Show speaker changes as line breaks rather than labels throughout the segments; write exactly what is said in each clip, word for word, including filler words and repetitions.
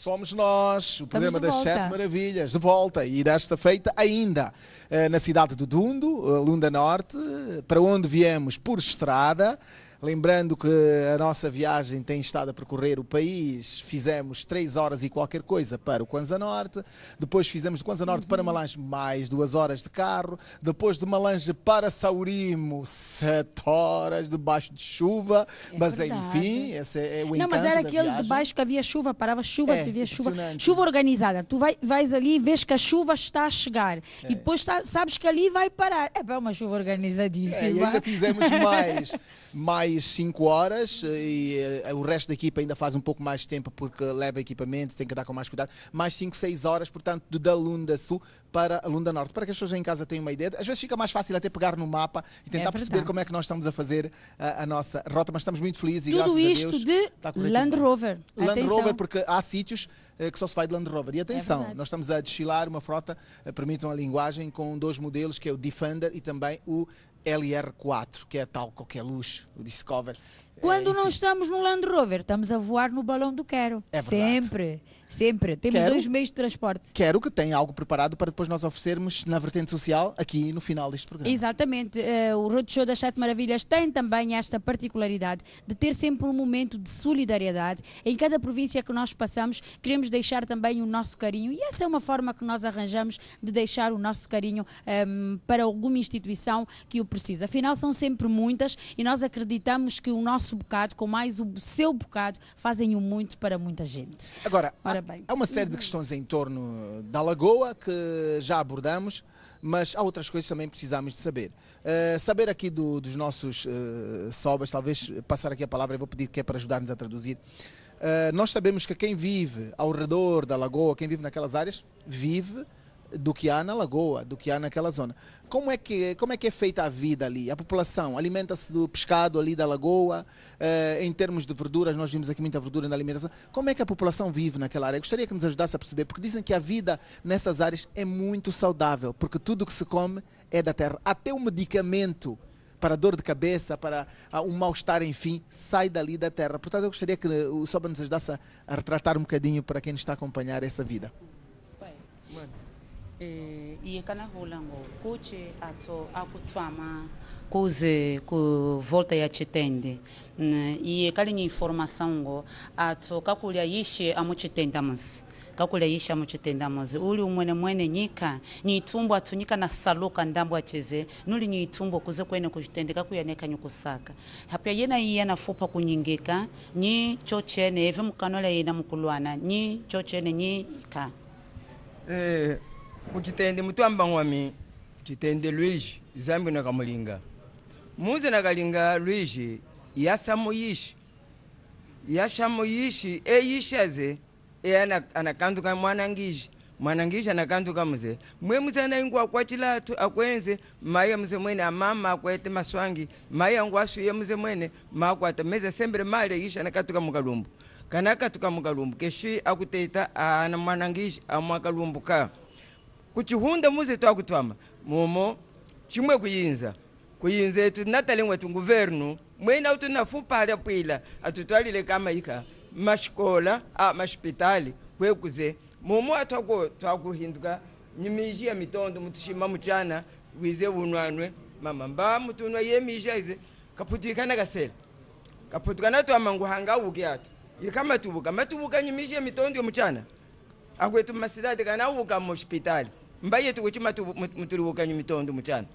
Somos nós, o programa das
volta.
Sete Maravilhas, de volta, e desta feita ainda eh, na cidade de Dundo, Lunda Norte, para onde viemos por estrada. Lembrando que a nossa viagem tem estado a percorrer o país, fizemos três horas e qualquer coisa para o Kwanza Norte, depois fizemos de Kwanza Norte uhum. para Malange mais duas horas de carro, depois de Malange para Saurimo, sete horas debaixo de chuva, é mas verdade. Enfim, esse é o encanto.
Não, mas era
da
aquele
viagem.
debaixo que havia chuva, parava chuva,
é,
havia chuva, chuva organizada. Tu vai, vais ali e vês que a chuva está a chegar é. e depois tá, sabes que ali vai parar. É bem uma chuva organizadíssima.
É, e ainda fizemos mais, mais cinco horas e uh, o resto da equipa ainda faz um pouco mais de tempo porque leva equipamento, tem que dar com mais cuidado. Mais cinco, seis horas, portanto, da Lunda Sul para a Lunda Norte. Para que as pessoas em casa tenham uma ideia, às vezes fica mais fácil até pegar no mapa e tentar é perceber como é que nós estamos a fazer a, a nossa rota, mas estamos muito felizes e
tudo
graças
isto
a Deus,
de
está
Land Rover.
Land
Atenção.
Rover, porque há sítios uh, que só se vai de Land Rover. E atenção,
é
nós estamos a desfilar uma frota, uh, permitam a linguagem, com dois modelos, que é o Defender e também o L R quatro, que é tal qualquer luxo, o Discover.
Quando
é,
não estamos no Land Rover, estamos a voar no balão do Quero.
É verdade.
Sempre, sempre. Temos
Quero,
dois meios de transporte.
Quero que tenha algo preparado para depois nós oferecermos na vertente social aqui no final deste programa.
Exatamente. Uh, o Roadshow das Sete Maravilhas tem também esta particularidade de ter sempre um momento de solidariedade. Em cada província que nós passamos, queremos deixar também o nosso carinho e essa é uma forma que nós arranjamos de deixar o nosso carinho um, para alguma instituição que o precisa. Afinal, são sempre muitas e nós acreditamos que o nosso bocado, com mais o seu bocado, fazem o muito para muita gente.
Agora,
Ora
há,
bem.
há uma série de questões em torno da Lagoa que já abordamos, mas há outras coisas que também precisamos de saber. Uh, saber aqui do, dos nossos uh, sobas, talvez passar aqui a palavra, eu vou pedir que é para ajudar-nos a traduzir. Uh, nós sabemos que quem vive ao redor da Lagoa, quem vive naquelas áreas, vive do que há na Lagoa, do que há naquela zona. Como é que, como é, que é feita a vida ali? A população alimenta-se do pescado ali da Lagoa? Uh, em termos de verduras, nós vimos aqui muita verdura na alimentação. Como é que a população vive naquela área? Eu gostaria que nos ajudasse a perceber, porque dizem que a vida nessas áreas é muito saudável, porque tudo o que se come é da terra. Até o medicamento para dor de cabeça, para uh, um mal-estar, enfim, sai dali da terra. Portanto, eu gostaria que o Soba nos ajudasse a, a retratar um bocadinho para quem nos está a acompanhar essa vida.
E kana hulango kuche ato akutfama kuze ku volta ya chitende e kalinha informação go ato kakulya yishe amuchitendamos kakulya yishe amuchitendamos uli umwene mwene nyika ni itumbo atunyika na saluka ndambo acheze nuli ni itumbo kuze kwene kuchitende kakuyaneka nyukusaka hapya yena yena fupa kunyingika ni chochene eve mukanola yena mukulwana ni chochene ni ka
eh kuchitende mutwamba ngwami chitende Luigi zambi na kamulinga muze na kalinga Luigi yasamu yishi yashamu yishi e yishaze e ana anakanduka mwanangishi mwanangishi anakanduka muze mwe muze na ingwa kwachila akwenze maya muze mwene amama akwete maswangi maya ngwasu ye muze mwene makwata meze sembere male yisha nakatuka mukalumbu kana katuka mukalumbu keshi akuteta ana mwanangishi amwakalumbu ka kuchihunda muze twakutwama momo chimwe kuyinza kuyinza etu natalengwa tu governo mwena utu nafupa ala pwila atutwalile kama ika mashikola a mashpitali kwekuze momo atwako twakuhinduka nyimiji ya mitondo mutushima muchana wize unwanwe mama mba mutunwa yemija ize kaputikana gasela kaputikana tu amangu hanga uki atu ikama tubuka matubuka nyimiji ya mitondo muchana akwetu masidade kana uka mu hospitali mbaye tukuchima muturibuka nyimitondo muchana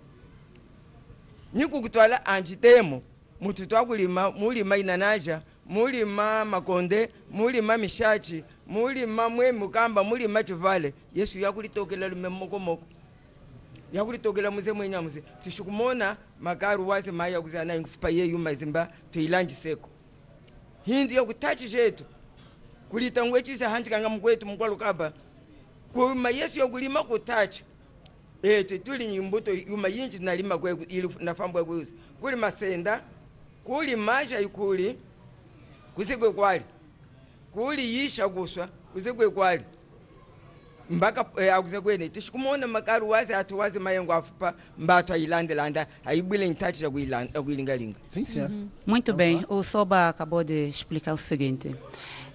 niku kutwala anjitemo mutu twakulima mulima inanaja mulima makonde mulima mishachi mulima mwe mukamba mulima chivale Yesu yakulitokela lume mokomoko yakulitokela muze mwenya muze tushukumona makaru wase maya kuzana inkufupa ye yuma zimba tuilanji seko hindi yakutachi jetu kulitangwe chisa hanjikanga mkwetu mkwalo kaba kuma Yesu yakulima kutachi ete tuli nyimbuto yuma yinji nalima kwe ili nafambwa kwezi kuli masenda kuli maja ikuli kusigwe kwali kuli yisha guswa kusigwe kwali mbaka eh, akuze kwene tishikumona makaru wazi atuwazi mayengo afupa mbato ailandelanda aibwile ntachi ya kuilingalinga.
Sim, senhor.
Uhum. Muito bem, o Soba acabou de explicar o seguinte.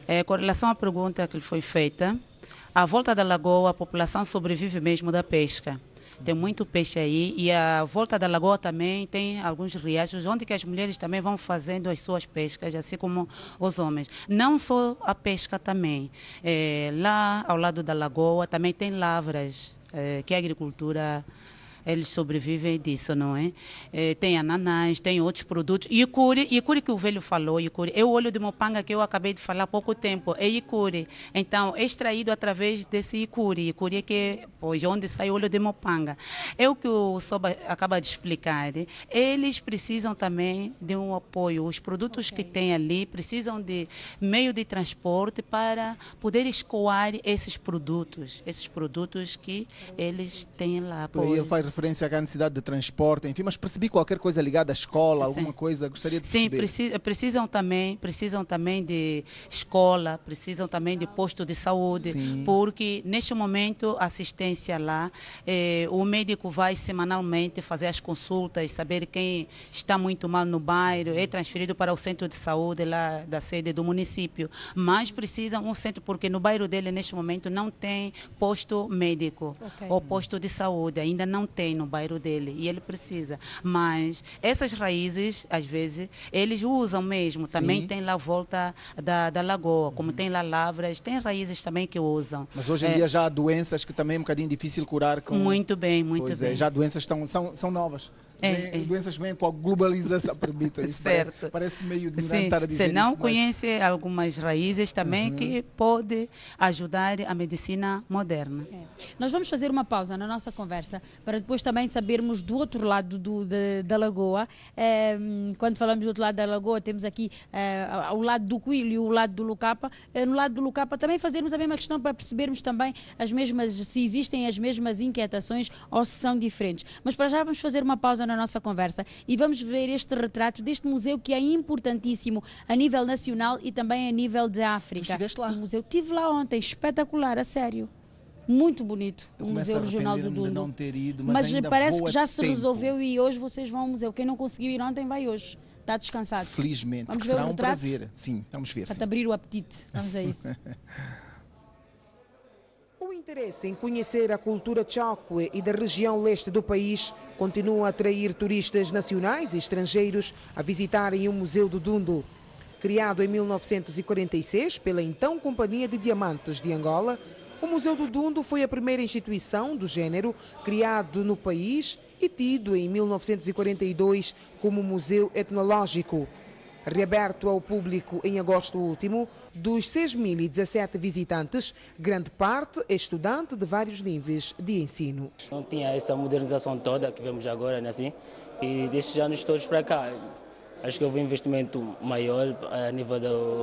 É, com relação à pergunta que lhe foi feita, à volta da lagoa a população sobrevive mesmo da pesca. Tem muito peixe aí e à volta da lagoa também tem alguns riachos onde que as mulheres também vão fazendo as suas pescas, assim como os homens. Não só a pesca também. É, lá ao lado da lagoa também tem lavras, é, que é a agricultura, eles sobrevivem disso, não é? É, tem ananás, tem outros produtos. Icuri, icuri que o velho falou, icuri, é o óleo de mopanga que eu acabei de falar há pouco tempo, é icuri. Então, é extraído através desse icuri. Icuri é que, pois, onde sai o óleo de mopanga. É o que o Soba acaba de explicar. Né? Eles precisam também de um apoio. Os produtos okay. que tem ali precisam de meio de transporte para poder escoar esses produtos, esses produtos que eles têm lá.
Ele faz referência à necessidade de transporte, enfim, mas percebi qualquer coisa ligada à escola, Sim. alguma coisa, gostaria de
Sim,
perceber.
Sim, precisam também, precisam também de escola, precisam também de posto de saúde, Sim. porque neste momento a assistência lá, eh, o médico vai semanalmente fazer as consultas, saber quem está muito mal no bairro, é transferido para o centro de saúde lá da sede do município, mas precisam um centro, porque no bairro dele neste momento não tem posto médico okay. ou posto de saúde, ainda não tem no bairro dele e ele precisa, mas essas raízes às vezes eles usam mesmo, também Sim. tem lá a volta da, da lagoa, como uhum. tem lá lavras, tem raízes também que usam.
Mas hoje em é, dia já há doenças que também é um bocadinho difícil curar com...
Muito bem, muito
pois
bem.
É, já doenças estão, são, são novas.
É,
Vem,
é.
Doenças vêm com a globalização, permita isso. Certo. Parece, parece meio ignorante estar a dizer
Se não
isso,
conhece
mas...
algumas raízes também uhum. que pode ajudar a medicina moderna.
É. Nós vamos fazer uma pausa na nossa conversa para depois também sabermos do outro lado do, de, da lagoa. É, quando falamos do outro lado da lagoa, temos aqui é, ao lado do Coelho e o lado do Lucapa. É, no lado do Lucapa também fazermos a mesma questão para percebermos também as mesmas, se existem as mesmas inquietações ou se são diferentes. Mas para já vamos fazer uma pausa na nossa conversa e vamos ver este retrato deste museu que é importantíssimo a nível nacional e também a nível de África.
Tu estiveste lá?
O museu, estive lá ontem, espetacular, a sério. Muito bonito, o Museu Regional do Dundo.
De não ter ido, mas
mas parece que já se
tempo.
resolveu e hoje vocês vão ao museu. Quem não conseguiu ir ontem vai hoje. Está descansado.
Felizmente,
vamos
será
ver
um prazer. Sim, vamos ver.
Para te abrir o apetite. Vamos a isso.
O interesse em conhecer a cultura Chokwe e da região leste do país continua a atrair turistas nacionais e estrangeiros a visitarem o Museu do Dundo. Criado em mil novecentos e quarenta e seis pela então Companhia de Diamantes de Angola, o Museu do Dundo foi a primeira instituição do género criado no país e tido em mil novecentos e quarenta e dois como museu etnológico. Reaberto ao público em agosto último, dos seis mil e dezassete visitantes, grande parte é estudante de vários níveis de ensino.
Não tinha essa modernização toda que vemos agora, né, assim, e desses anos todos para cá. Acho que houve um investimento maior a nível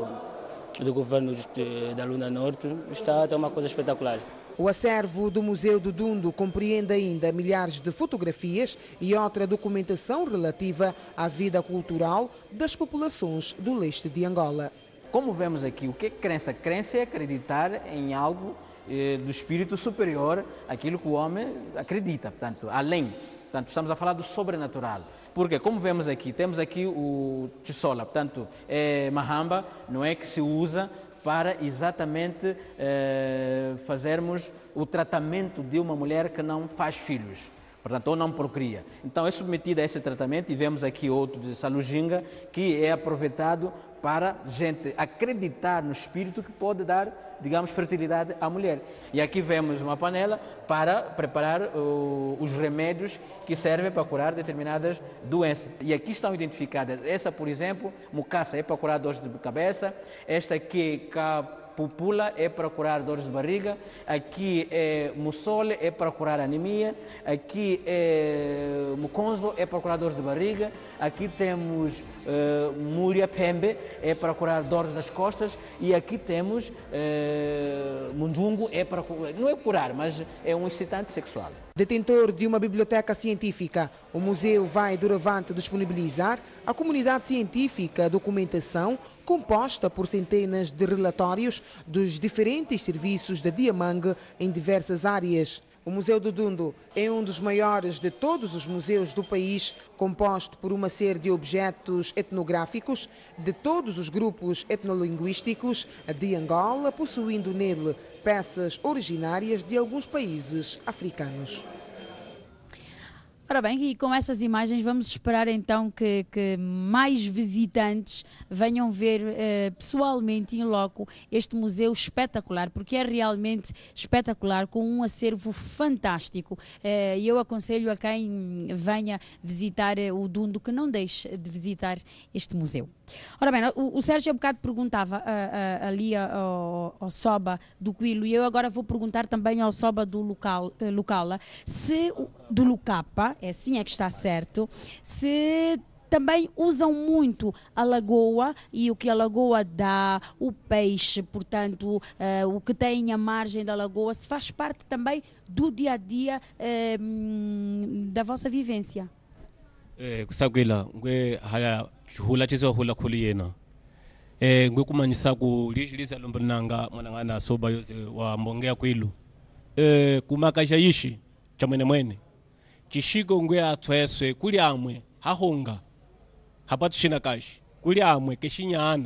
do, do governo de, da Luna Norte. Está, está uma coisa espetacular.
O acervo do Museu do Dundo compreende ainda milhares de fotografias e outra documentação relativa à vida cultural das populações do leste de Angola.
Como vemos aqui, o que é crença? Crença é acreditar em algo eh, do espírito superior àquilo que o homem acredita, portanto, além. Portanto, estamos a falar do sobrenatural. Porque, como vemos aqui, temos aqui o Tchisola, portanto, é Mahamba, não é, que se usa para exatamente eh, fazermos o tratamento de uma mulher que não faz filhos, portanto, ou não procria. Então é submetida a esse tratamento e vemos aqui outro de Salujinga, que é aproveitado para gente acreditar no espírito que pode dar, digamos, fertilidade à mulher. E aqui vemos uma panela para preparar uh, os remédios que servem para curar determinadas doenças. E aqui estão identificadas, essa, por exemplo, mucaça é para curar dores de cabeça, esta aqui, pupula é para curar dores de barriga, aqui é mussole é para curar anemia, aqui é muconzo é para curar dores de barriga, aqui temos uh, múria pembe é para curar dores das costas e aqui temos uh, munjungo é para não é curar, mas é um excitante sexual.
Detentor de uma biblioteca científica, o museu vai doravante disponibilizar à comunidade científica documentação composta por centenas de relatórios dos diferentes serviços da Diamangue em diversas áreas. O Museu do Dundo é um dos maiores de todos os museus do país, composto por uma série de objetos etnográficos de todos os grupos etnolinguísticos de Angola, possuindo nele peças originárias de alguns países africanos.
Ora bem, e com essas imagens vamos esperar então que, que mais visitantes venham ver eh, pessoalmente, in loco, este museu espetacular, porque é realmente espetacular, com um acervo fantástico. Eh, e eu aconselho a quem venha visitar eh, o Dundo que não deixe de visitar este museu. Ora bem, o, o Sérgio há bocado perguntava uh, uh, ali ao, ao Soba do Quilo, e eu agora vou perguntar também ao Soba do local, uh, Lucala, se do Lucapa, é assim é que está certo, se também usam muito a lagoa e o que a lagoa dá, o peixe, portanto, uh, o que tem à margem da lagoa, se faz parte também do dia a dia uh, da vossa vivência.
Eh kusagwila ngwe hala hula chizo hula khuliyena eh ngwe kumanyisa ku liziliza lombonanga mwanangana Soba yoze wa mbongea Kwilu eh kumakasha yishi chamwene mwene chishiko ngwe atweswe kuli amwe hahonga hapatu shina kashi kuli amwe keshinyana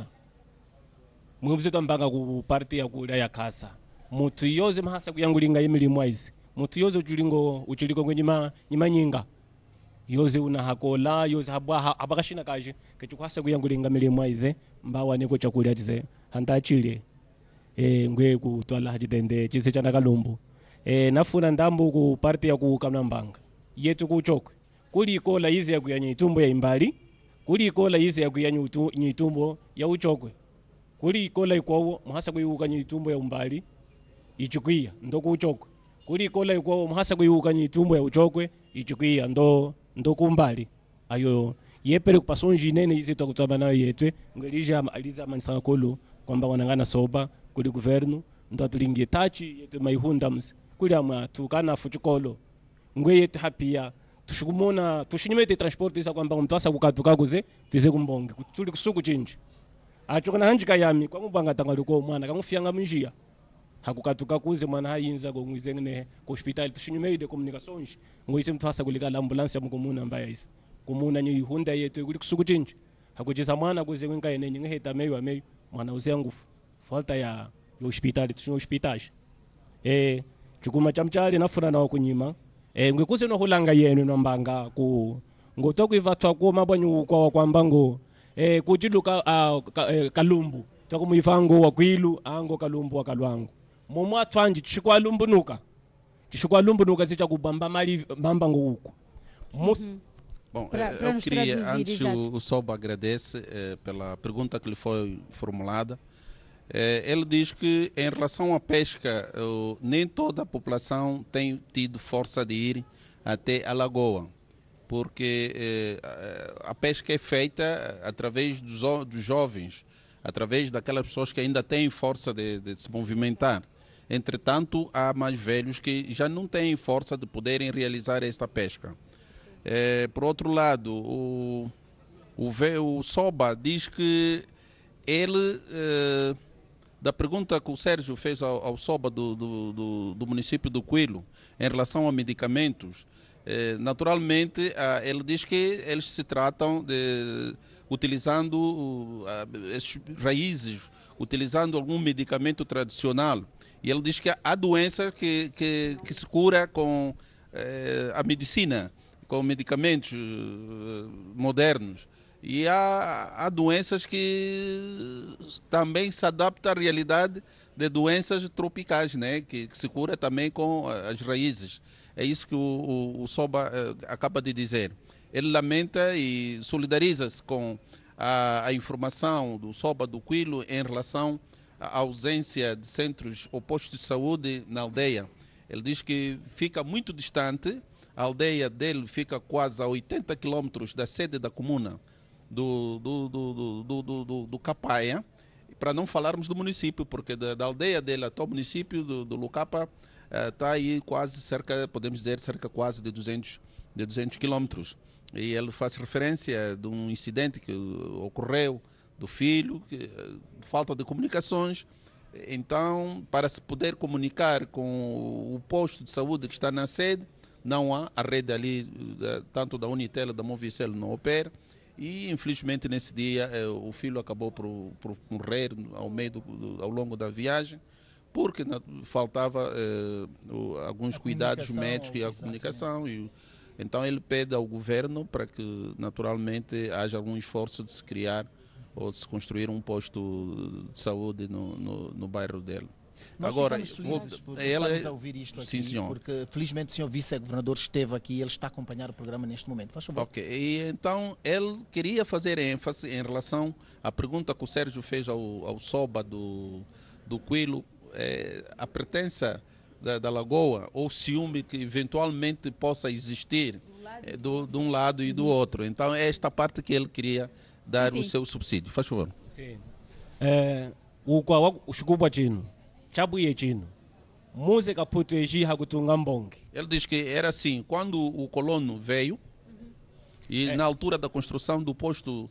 mwebuse tambanga ku party ya kula ya kasa mutu yoze mahasa kuyangulinga yimilimo izi mutu yoze ujulingo uchiliko ngwenyima nyima nyinga yoze una hakola yoze habwa abakashina kaje kechukwasa kuyangulinga milimo ize mbawa neko chakulya chize handachile eh ngwe kutwala hajitende chise chana kalumbu eh nafuna ndambu ku party ya ku kamnambanga yetu kuchokwe kuli ikola ize ya kuyanya itumbo ya imbali kuli ikola ize ya kuyanya itumbo ya uchokwe kuli ikola ikwawo muhasa kuyuka itumbo ya umbali ichukwiya ndo kuchokwe kuli ikola ikwawo muhasa kuyuka itumbo ya uchokwe ichukwiya ndo ndo kumbali ayo yepere kupasonji nene ize tukutaba nayo yetwe ngelija aliza mansanga kolo kwamba wanangana Soba kuli governo ndo atulingie tachi yetu maihunda ms kuli ama tukana fuchukolo ngwe yetu hapia tushukumona tushinyimete transport isa kwamba mtwasa kukatuka kuze tize kumbonge tuli kusuku chinji achokana hanjika yami kwa mubanga tangaliko mwana kamufyanga munjia hakukatuka kuze mwana hayinza ko ngizengene ku hospital tushinyimete communications ngoise mtwasa kulika ambulance ya mukomuna mbaya isa kumuna nyi hunda yetu kuli kusuku chinji hakujeza mwana kuze kwenka yenenye ngeheta meyo meyo mwana uzengufu falta ya yo hospital tushinyo hospital eh chukuma chamchali nafuna na kunyima eh ngekuze no hulanga yenu nombanga ku ngotokwivatwa ko mabwanyu kwa kwamba ngo eh kujiluka uh, ka, eh, kalumbu takumuifango wa Kwilu ango kalumbu wa kalwangu momwa twanji chikwa lumbunuka chikwa lumbunuka zicha kubamba mali mamba ngo huko
mm -hmm.
Bom, pra, pra eu queria, traduzir, antes o, o Soba agradece eh, pela pergunta que lhe foi formulada. Eh, ele diz que em relação à pesca, eh, nem toda a população tem tido força de ir até a lagoa, porque eh, a pesca é feita através dos, dos jovens, através daquelas pessoas que ainda têm força de, de se movimentar. Entretanto, há mais velhos que já não têm força de poderem realizar esta pesca. É, por outro lado, o, o, o Soba diz que ele, é, da pergunta que o Sérgio fez ao, ao Soba do, do, do, do município do Quilo, em relação a medicamentos, é, naturalmente a, ele diz que eles se tratam de, utilizando as raízes, utilizando algum medicamento tradicional. E ele diz que há doenças que, que, que se cura com é, a medicina, com medicamentos uh, modernos. E há, há doenças que também se adaptam à realidade de doenças tropicais, né? que, que se cura também com as raízes. É isso que o, o, o Soba uh, acaba de dizer. Ele lamenta e solidariza-se com a, a informação do Soba do Quilo em relação à ausência de centros ou postos de saúde na aldeia. Ele diz que fica muito distante. A aldeia dele fica quase a oitenta quilômetros da sede da comuna do, do, do, do, do, do, do Capaia, para não falarmos do município, porque da, da aldeia dele até o município do, do Lucapa está uh, aí quase cerca, podemos dizer, cerca quase de duzentos quilômetros. E ele faz referência de um incidente que ocorreu do filho, que, falta de comunicações, Então, para se poder comunicar com o posto de saúde que está na sede, não há, a rede ali, tanto da Unitel, da Movicel, não opera. E, infelizmente, nesse dia, o filho acabou por, por morrer ao, meio do, ao longo da viagem, porque faltava eh, alguns a cuidados médicos e a comunicação. E, então, ele pede ao governo para que, naturalmente, haja algum esforço de se criar ou de se construir um posto de saúde no, no, no bairro dele.
Nós
Agora,
ficamos felizes por
ela,
estarmos a ouvir isto aqui, sim, porque felizmente o senhor vice-governador esteve aqui e ele está a acompanhar o programa neste momento. Faz favor.
Ok, e então ele queria fazer ênfase em relação à pergunta que o Sérgio fez ao, ao Soba do, do Quilo, é, a pertença da, da Lagoa ou ciúme que eventualmente possa existir é, do, de um lado e do outro. Então é esta parte que ele queria dar sim. o seu subsídio. Faz favor.
Sim. É, o o Chukubachino. Música portuguesa Hagutungambong.
Ele diz que era assim, quando o colono veio, uhum. e é. na altura da construção do posto,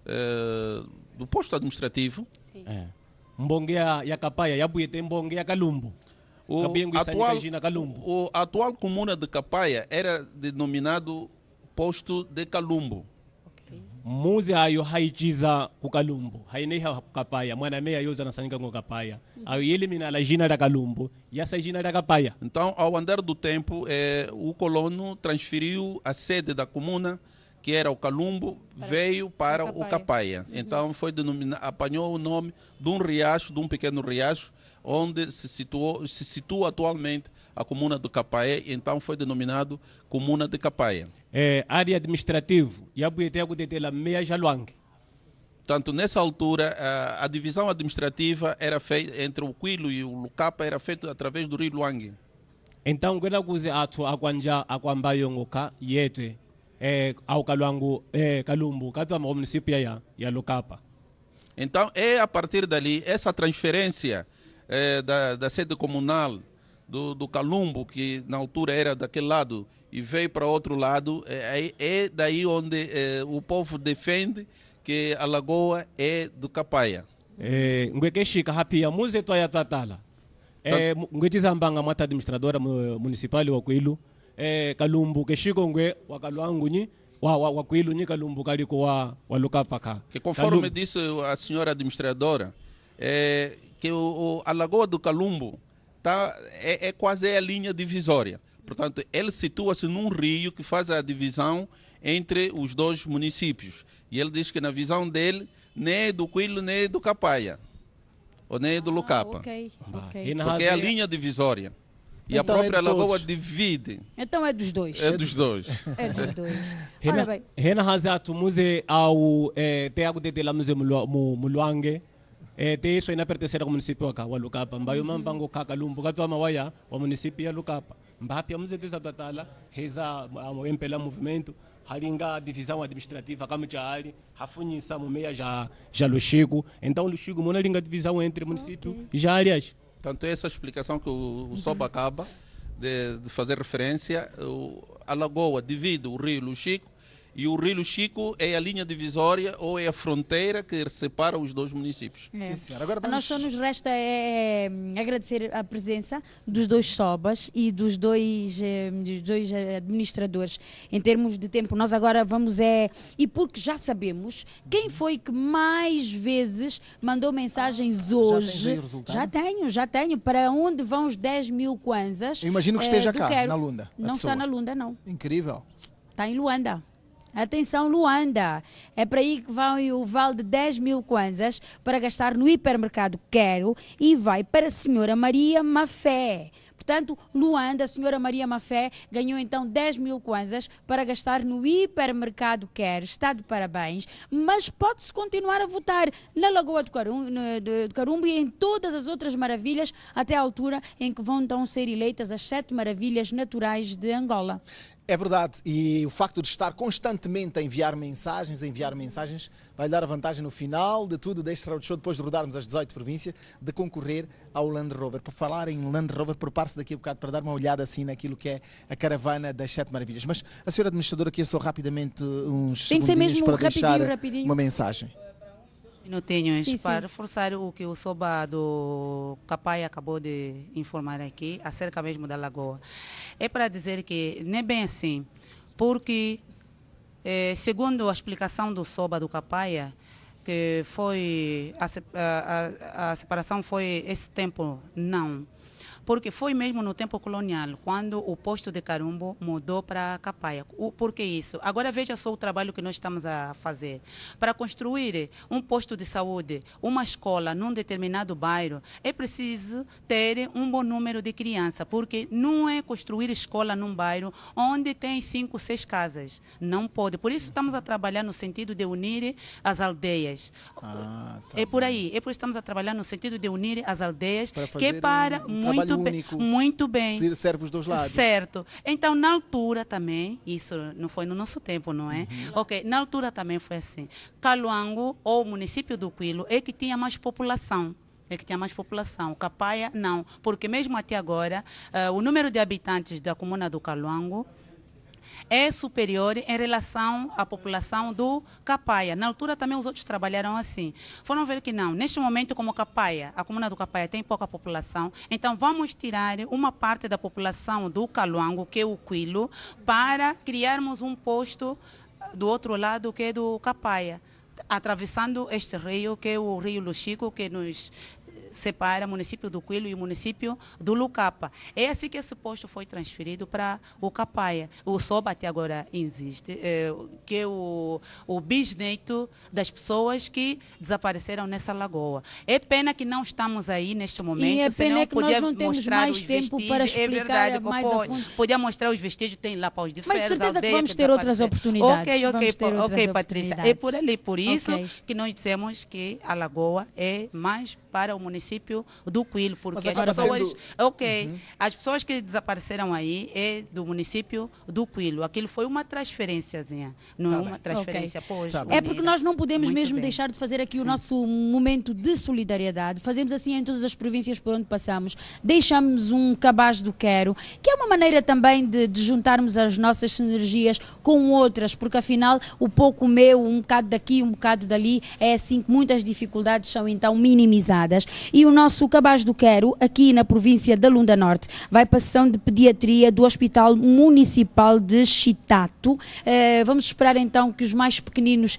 eh, do posto administrativo,
é. Mbongia ya Capaya, ya Buete Mbongia Calumbo.
O atual, o atual comuna de Capaya era denominado posto de Calumbo.
Muzi hayo haichiza ku Kalumbu haine ha Kapaya mwana meya yoza nasanika com Kapaya ao elimina a jina da Kalumbu e essa jina da Kapaya.
Então, ao andar do tempo, eh, o colono transferiu a sede da comuna, que era o Kalumbu, para veio para o Kapaya. Uhum. Então, foi denominado, apanhou o nome de um riacho, de um pequeno riacho, onde se, situou, se situa atualmente a comuna do Kapaya, então foi denominado comuna de Kapaya.
É, área administrativa, e a Buetego de la meia Jaluang.
Tanto nessa altura, a, a divisão administrativa era feita entre o Quilo e o Lucapa, era feita através do rio Luang.
Então, quando você atu akwanja akwambayongoka yete é ao Kaluango é Kalumbu, cada um município ya ya Lucapa.
Então, é a partir dali essa transferência é, da, da sede comunal do, do Kalumbu, que na altura era daquele lado, e veio para outro lado, é, é daí onde é, o povo defende que a lagoa é do Kapaya.
Ngwekeshika hapia muze toya tatala. Eh ngwetizambanga mata administradora municipal wa Kwilu eh Kalumbu keshiko ngwe wa Kalwangu nyi wa wa Kwilu nyi Kalumbu kaliko wa wa Lukapaka.
Que conforme Kalumbu. Disse a senhora administradora, é que o, a lagoa do Kalumbu tá é, é quase a linha divisória. Portanto, ele situa-se num rio que faz a divisão entre os dois municípios. E ele diz que na visão dele, nem é do Quilo, nem é do Kapaya, ou nem é do Lucapa. Ah, okay, okay. Porque é a linha divisória. E então a própria é lagoa divide.
Então é dos dois.
É dos dois.
É dos dois.
Ora bem. Rena Hazatu muze ao teago de la muze muluange. Te isso ainda pertencer ao município aqui, o Lucapa. Mbayo mambango kakalumbu katwa mawaya o município ya Lucapa. Mbapia muze tesa tatala reza o empela movimento halinga divisão administrativa como já ali hafunyisa mu meia já já Luxigo. Então Luxigo mona linga divisão entre município okay. e já aliás.
Tanto essa explicação que o, o Soba acaba de, de fazer referência, o, a lagoa divide o rio Luxigo e o rio Luxigo é a linha divisória ou é a fronteira que separa os dois municípios.
É. Sim, agora vamos... Nós só nos resta é, é, agradecer a presença dos dois Sobas e dos dois, é, dos dois administradores. Em termos de tempo, nós agora vamos é... E porque já sabemos quem foi que mais vezes mandou mensagens ah, hoje. Já, já tenho, já tenho. Para onde vão os dez mil kwanzas?
Eu imagino que esteja é, cá, Quero. na Lunda.
Não pessoa. Está na Lunda, não.
Incrível.
Está em Luanda. Atenção, Luanda, é para aí que vai o vale de dez mil kwanzas para gastar no hipermercado Quero e vai para a senhora Maria Mafé. Portanto, Luanda, a senhora Maria Mafé, ganhou então dez mil kwanzas para gastar no hipermercado Quero. Está de parabéns, mas pode-se continuar a votar na Lagoa de Carumbo, de Carumbo e em todas as outras maravilhas até a altura em que vão então ser eleitas as sete maravilhas naturais de Angola.
É verdade, e o facto de estar constantemente a enviar mensagens, a enviar mensagens, vai dar a vantagem no final de tudo deste road show, depois de rodarmos as dezoito províncias, de concorrer ao Land Rover. Por falar em Land Rover, prepare-se daqui a bocado para dar uma olhada assim naquilo que é a caravana das sete maravilhas. Mas a senhora administradora aqui é só rapidamente uns
Tem que ser mesmo
para
rapidinho,
deixar
rapidinho.
uma mensagem.
Minutinhos,
Sim,
para
sim.
reforçar o que o Soba do Capai acabou de informar aqui, acerca mesmo da Lagoa. É para dizer que nem bem assim, porque, eh, segundo a explicação do Soba do Capaia, que foi a, a, a separação foi esse tempo, não. Porque foi mesmo no tempo colonial, quando o posto de Carumbo mudou para Capaia. O, por que isso? Agora veja só o trabalho que nós estamos a fazer. Para construir um posto de saúde, uma escola num determinado bairro, é preciso ter um bom número de crianças, porque não é construir escola num bairro onde tem cinco, seis casas. Não pode. Por isso estamos a trabalhar no sentido de unir as aldeias.
Ah, tá
é por aí. É por isso que estamos a trabalhar no sentido de unir as aldeias,
para
que é para
um, um
muito bem,
único,
muito bem.
Serve os dois lados.
Certo. Então, na altura também, isso não foi no nosso tempo, não é? Uhum. Ok, na altura também foi assim. Caluango, ou município do Quilo, é que tinha mais população. É que tinha mais população. Capaia, não. Porque mesmo até agora, uh, o número de habitantes da comuna do Caluango é superior em relação à população do Capaia. Na altura também os outros trabalharam assim. Foram ver que não. Neste momento, como Capaia, a comuna do Capaia tem pouca população, então vamos tirar uma parte da população do Caluango, que é o Quilo, para criarmos um posto do outro lado, que é do Capaia, atravessando este rio, que é o Rio Luxico, que nos separa o município do Quilo e o município do Lucapa. É assim que esse posto foi transferido para o Capaia. O Soba até agora existe, é, que é o, o bisneto das pessoas que desapareceram nessa lagoa. É pena que não estamos aí neste momento.
E é pena que nós não temos mais tempo para explicar
é verdade,
mais
pô,
a fundo.
Podia mostrar os vestígios, tem lá para os de Ferros,
Mas certeza
aldeia,
que vamos
que
ter outras oportunidades.
Ok, ok,
vamos ter
ok,
outras
Patrícia.
oportunidades.
É por ali, por isso
Okay.
que nós dissemos que a lagoa é mais para o município do Quilo, porque as pessoas,
sendo...
ok,
uhum.
as pessoas que desapareceram aí é do município do Quilo. Aquilo foi uma transferênciazinha, não
Tá
é
bem.
uma transferência.
Okay.
Pois,
Tá
é porque nós não podemos
Muito
mesmo
bem.
deixar de fazer aqui
Sim.
o nosso momento de solidariedade. Fazemos assim em todas as províncias por onde passamos. Deixamos um cabaz do quero, que é uma maneira também de, de juntarmos as nossas sinergias com outras, porque afinal o pouco meu, um bocado daqui, um bocado dali, é assim que muitas dificuldades são então minimizadas. E o nosso cabaz do quero, aqui na província da Lunda Norte, vai para a sessão de pediatria do Hospital Municipal de Chitato. Uh, vamos esperar então que os mais pequeninos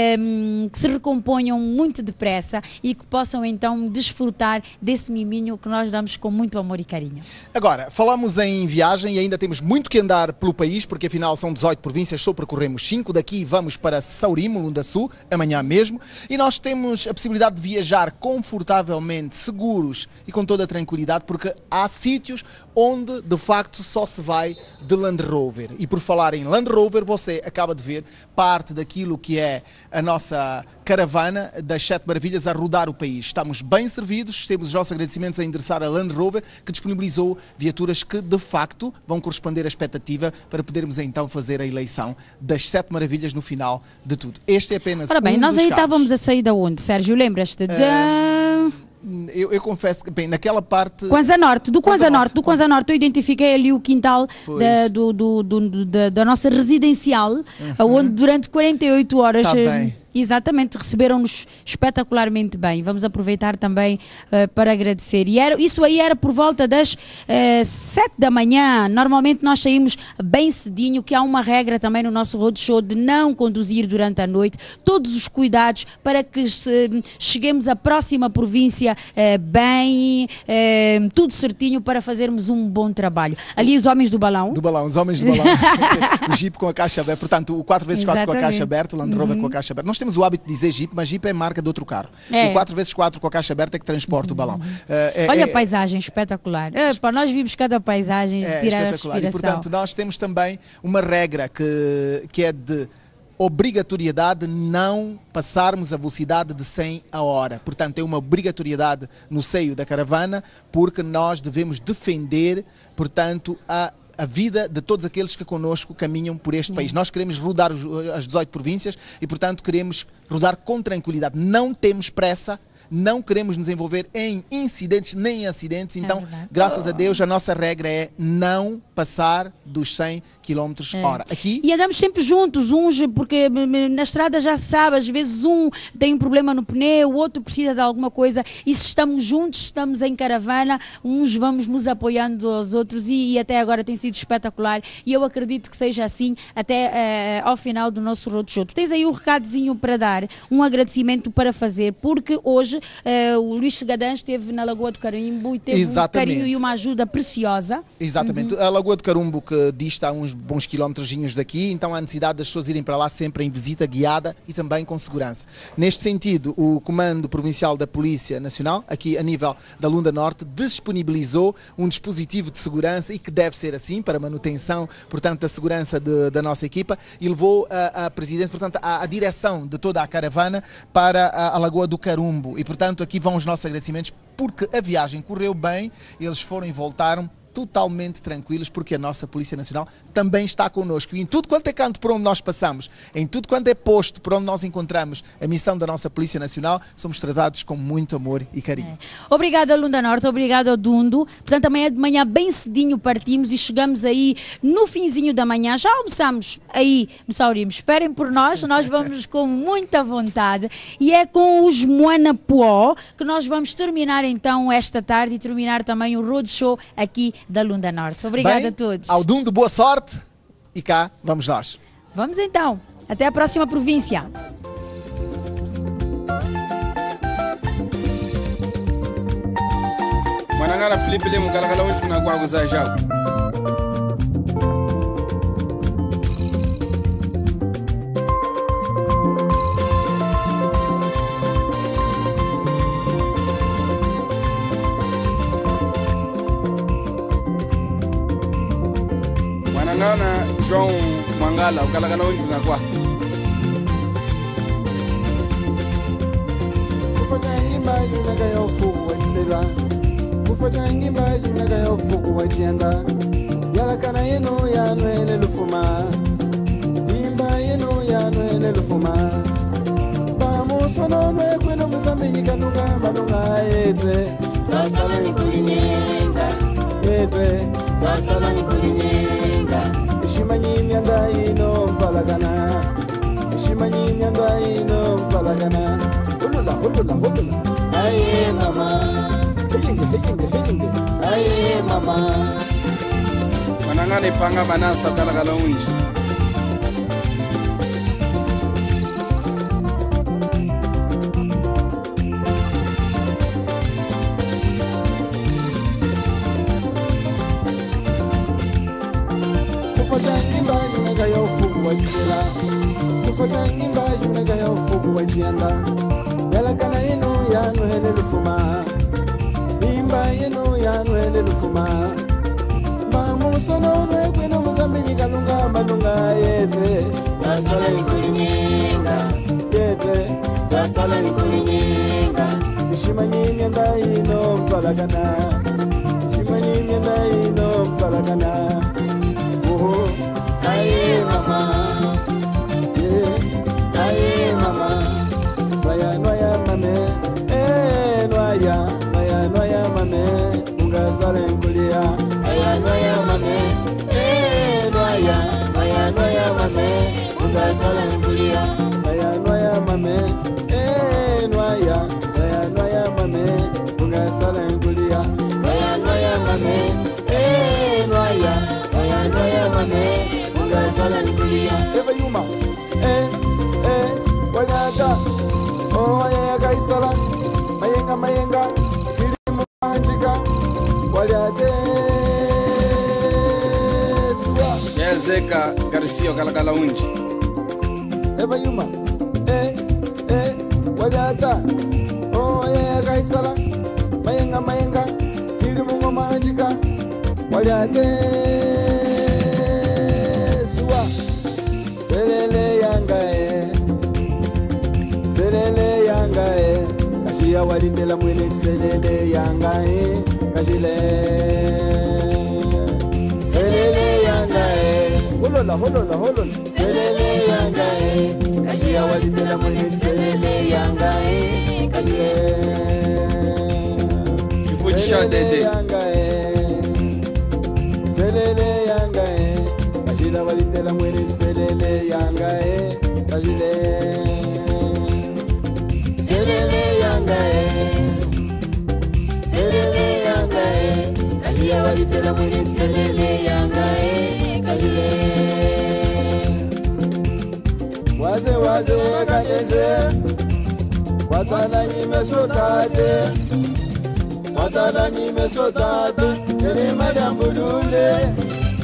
um, que se recomponham muito depressa e que possam então desfrutar desse miminho que nós damos com muito amor e carinho.
Agora, falamos em viagem e ainda temos muito que andar pelo país, porque afinal são dezoito províncias, só percorremos cinco. Daqui vamos para Saurimo, Lunda Sul, amanhã mesmo, e nós temos a possibilidade de viajar confortavelmente, seguros e com toda a tranquilidade, porque há sítios onde de facto só se vai de Land Rover. E por falar em Land Rover, você acaba de ver parte daquilo que é a nossa caravana das Sete Maravilhas a rodar o país. Estamos bem servidos, temos os nossos agradecimentos a endereçar a Land Rover, que disponibilizou viaturas que de facto vão corresponder à expectativa para podermos então fazer a eleição das Sete Maravilhas no final de tudo. Este é apenas
Ora bem,
um
nós
dos
aí
carros.
estávamos a sair da onde, Sérgio? Lembras-te? Da...
Uh... Eu, eu confesso que, bem, naquela parte...
Kwanza Norte, do Kwanza
Kwanza
Norte, do Kwanza Norte, eu identifiquei ali o quintal da,
Pois.
do, do, do, da, da nossa residencial, onde durante quarenta e oito horas...
Tá
eh,
bem.
Exatamente, receberam-nos espetacularmente bem. Vamos aproveitar também uh, para agradecer. E era, isso aí era por volta das uh, sete da manhã. Normalmente nós saímos bem cedinho, que há uma regra também no nosso roadshow de não conduzir durante a noite. Todos os cuidados para que se, cheguemos à próxima província uh, bem, uh, tudo certinho para fazermos um bom trabalho. Ali os homens do balão.
Do balão, os homens do balão. O Jeep com a caixa aberta. Portanto, o quatro vezes quatro com a caixa aberta, o Land Rover uhum. com a caixa aberta. Nós temos o hábito de dizer Jeep, mas Jeep é marca de outro carro.
É.
O quatro vezes quatro com a caixa aberta é que transporta o balão. Uh, é,
Olha
é,
a paisagem espetacular. É, pá, nós vimos cada paisagem de
é
tirar a
espetacular.
respiração.
E, portanto, nós temos também uma regra que, que é de obrigatoriedade não passarmos a velocidade de cem a hora. Portanto, é uma obrigatoriedade no seio da caravana, porque nós devemos defender, portanto, a a vida de todos aqueles que connosco caminham por este país. Nós queremos rodar as dezoito províncias e, portanto, queremos rodar com tranquilidade. Não temos pressa, não queremos nos envolver em incidentes nem em acidentes, então,
é
graças a Deus, a nossa regra é não passar dos cem quilômetros hora.
É.
Aqui...
E andamos sempre juntos, uns, porque na estrada já se sabe, às vezes um tem um problema no pneu, o outro precisa de alguma coisa, e se estamos juntos, estamos em caravana, uns vamos nos apoiando aos outros, e, e até agora tem sido espetacular, e eu acredito que seja assim até eh, ao final do nosso roadshow. Tu tens aí um recadozinho para dar, um agradecimento para fazer, porque hoje eh, o Luís Gadã esteve na Lagoa do Carimbo e teve
Exatamente.
um carinho e uma ajuda preciosa.
Exatamente. Uhum. A Lagoa do Carumbo, que dista a uns bons quilómetrozinhos daqui, então há necessidade das pessoas irem para lá sempre em visita guiada e também com segurança. Neste sentido, o Comando Provincial da Polícia Nacional, aqui a nível da Lunda Norte, disponibilizou um dispositivo de segurança, e que deve ser assim, para manutenção, portanto, da segurança de, da nossa equipa, e levou a, a presidente, portanto, a, a direção de toda a caravana para a, a Lagoa do Carumbo. E, portanto, aqui vão os nossos agradecimentos, porque a viagem correu bem, eles foram e voltaram totalmente tranquilos, porque a nossa Polícia Nacional também está connosco. E em tudo quanto é canto por onde nós passamos, em tudo quanto é posto por onde nós encontramos a missão da nossa Polícia Nacional, somos tratados com muito amor e carinho.
É. Obrigada, Lunda Norte, obrigado ao Dundo. Portanto, amanhã de manhã bem cedinho partimos e chegamos aí no finzinho da manhã. Já almoçamos aí no Saurimbo. Esperem por nós, nós vamos com muita vontade. E é com os Moana Poó que nós vamos terminar então esta tarde e terminar também o roadshow aqui da Lunda Norte. Obrigada
Bem,
a todos.
Ao Dundo, boa sorte, e cá vamos nós.
Vamos então. Até a próxima província.
Manangala Felipe Lemo galagala onde na kwa kuzaja. Manangana João Mangala galagala onde na kwa.
Kufanyangi maji naga ya ufuku wa chisela. Kufanyangi maji naga ya ufuku wa chienda. Yala kana yenu ya nwele lufuma. Imba yenu ya nwele lufuma. Bamu sono nwe kwenu mzambi kanunga manunga yetre. Tasala ni kulinyenga. Yetre. Tasala ni kulinyenga. Ishimanyi myanda ino mpalagana. Ishimanyi myanda ino mpalagana. Hulula, hulula, hulula. Aye mama. Heyinge, heyinge, heyinge. Aye mama.
Manangana ipanga manasa galagala unji.
Kufanyangi maji naga ya ufuku wa chisela. Kufanyangi maji naga ya ufuku wa chienda. Yala kana yenu ya nwele lufuma. Imba yenu ya nwele lufuma. Mamu sono nwe kwenu mzambi kanunga manunga yetre. Tasala ni kulinyenga. Yetre. Tasala ni kulinyenga. Ishimanyi myenda ino mpalagana. Ishimanyi myenda ino mpalagana. Oh, aye mama. Yeah, aye mama. Noya noya mame, eh noya, noya noya mame, unga sale nkulia. Noya noya mame, eh noya, noya noya mame, unga sale nkulia. Noya noya mame, eh noya, noya noya mame, unga sale nkulia. Noya noya mame, eh noya, noya noya mame, unga sale nkulia. Eva Yuma, eh eh, wanyata. Oh, yeah, guys, Salan, Mayenga, Mayenga, Chilimu, Manjika, Waliade, Sua,
Yazeka Garcia galagala unji.
Eva Yuma, eh, eh, Waliata. Oh, yeah, guys, Salan, Mayenga, Mayenga, Chilimu, Manjika, Waliade, Sua, Selele Yanga, eh. Selele yanga e, kashiya walindela mwele selele yanga e, kashile. Selele yanga e, holola holola holola. Selele yanga e, kashiya walindela mwele selele yanga e, kashile.
Deixa Dede.
Selele yanga e, Kajila walitela mwere selele yanga e, Kajile. Selele yanga e, Selele yanga e, Kajila walitela mwere selele yanga e, Kajile. Waze waze kaneze, watala nyime sotate, watala nyime sotate, ere madam budule.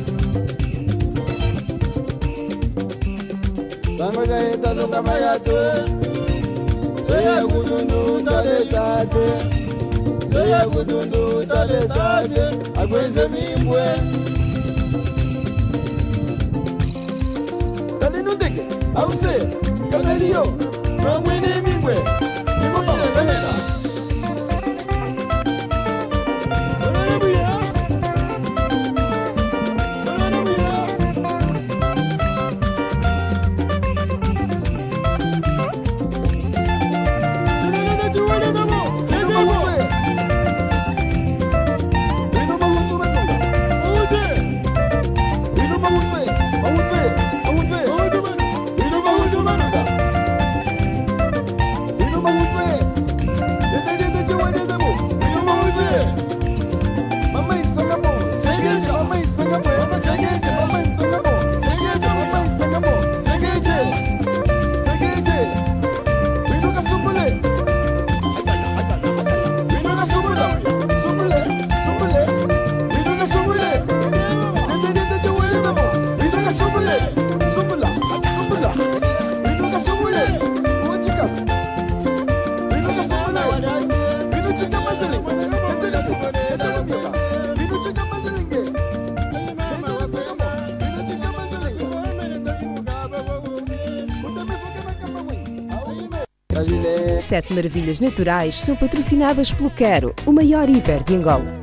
Sango ya ita soka mayato, Toya kudundu tale tate, Toya kudundu tale tate, Agwenze mimbwe. Tale nundeke, ause, kanaliyo, Mamwene mimbwe, Mimbo mama bahena.
As Sete Maravilhas Naturais são patrocinadas pelo Quero, o maior hiper de Angola.